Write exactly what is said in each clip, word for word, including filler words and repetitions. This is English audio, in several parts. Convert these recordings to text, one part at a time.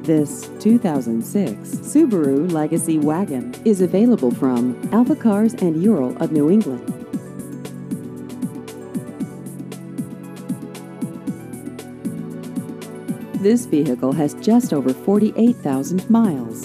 This two thousand six Subaru Legacy Wagon is available from AlphaCars and Ural of New England. This vehicle has just over forty-eight thousand miles.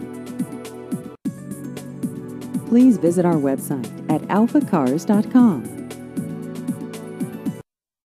Please visit our website at alpha cars dot com.